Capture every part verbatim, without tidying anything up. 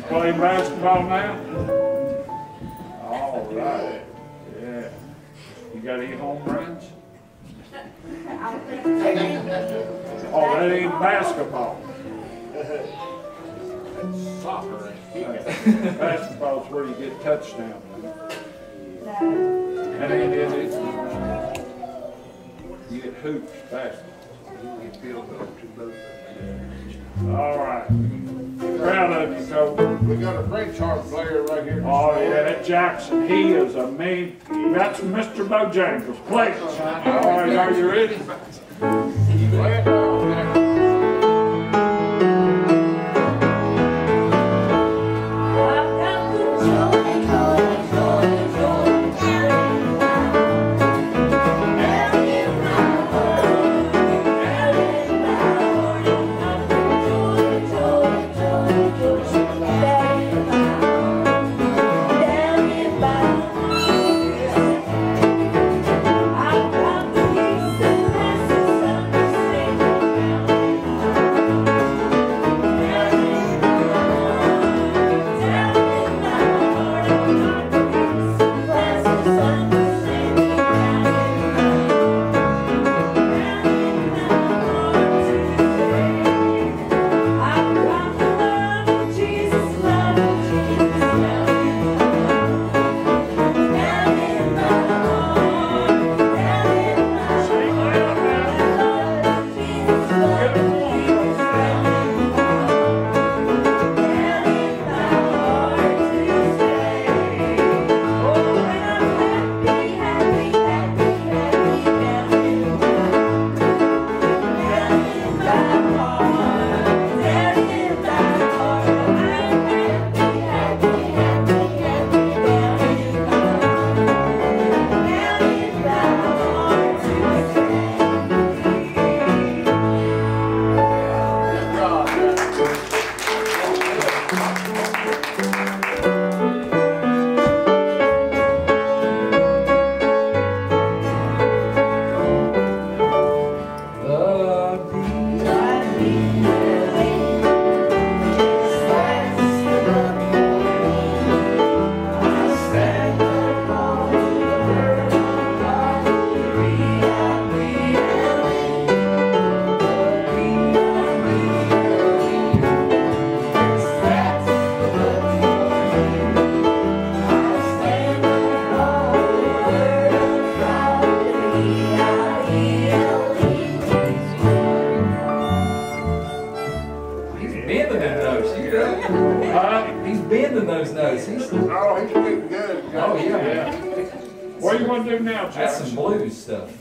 Play basketball now? All right. Yeah. You got any home runs? Oh, that ain't basketball. That's soccer. Basketball's where you get touchdowns. That ain't it, is it? You get hoops, basketball. All right. Proud of you, Coach. We got a French harp player right here. Oh, yeah, that Jackson. He is a mean. That's Mister Bojangles. Play it, son. All right, are you ready? Play it now, Jackson. What do you want to do now, Jackson? That's some blues stuff.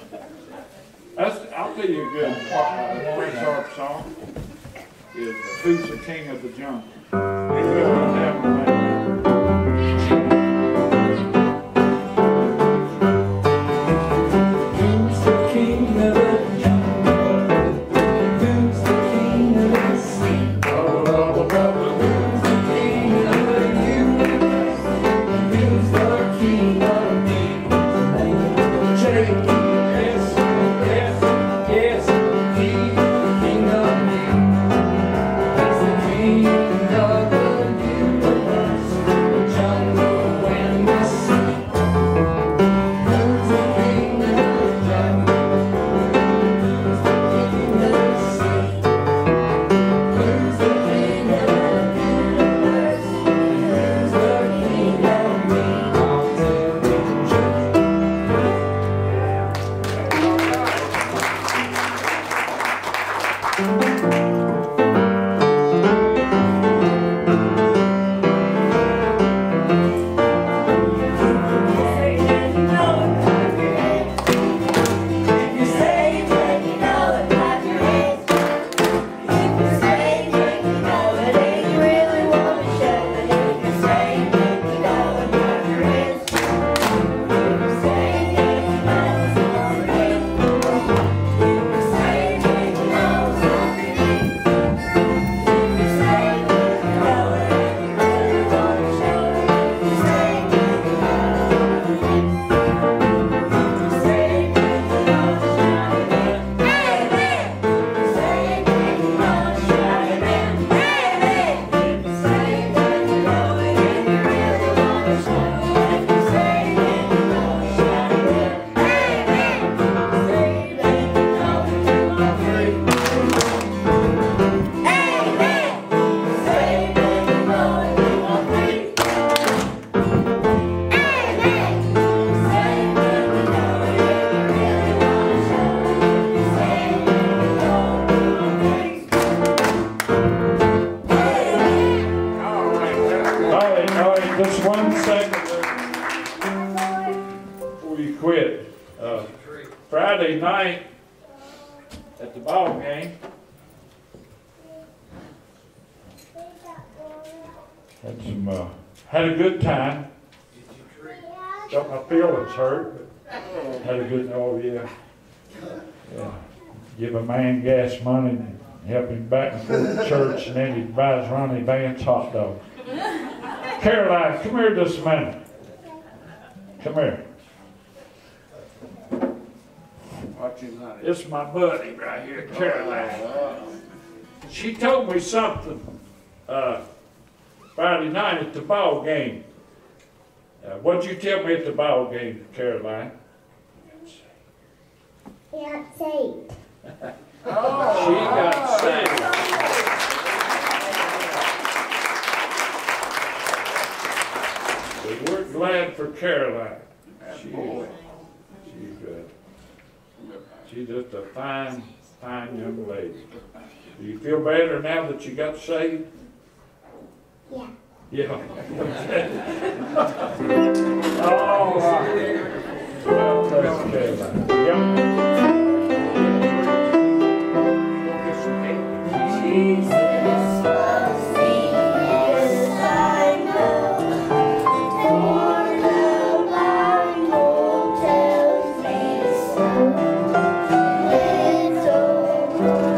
That's, I'll tell you a good uh, French harp song. Is uh, Who's the King of the Jungle? It's good one to have in there. King of the night at the ball game. Had some, uh, had a good time. Got my feelings hurt, but had a good, oh yeah. Yeah. Give a man gas money and help him back and forth to church, and then he buys Ronnie Vance hot dogs. Caroline, come here just a minute. Come here. This is my buddy right here, Caroline. She told me something uh, Friday night at the ball game. Uh, what'd you tell me at the ball game, Caroline? He got saved. Oh, she got saved. So we're glad for Caroline. She, she's good. She's just a fine, fine young lady. Do you feel better now that you got saved? Yeah. Yeah. All right. Well, praise Caroline. Yep. Jesus loves me, yes I know, for the Bible tells me so. Little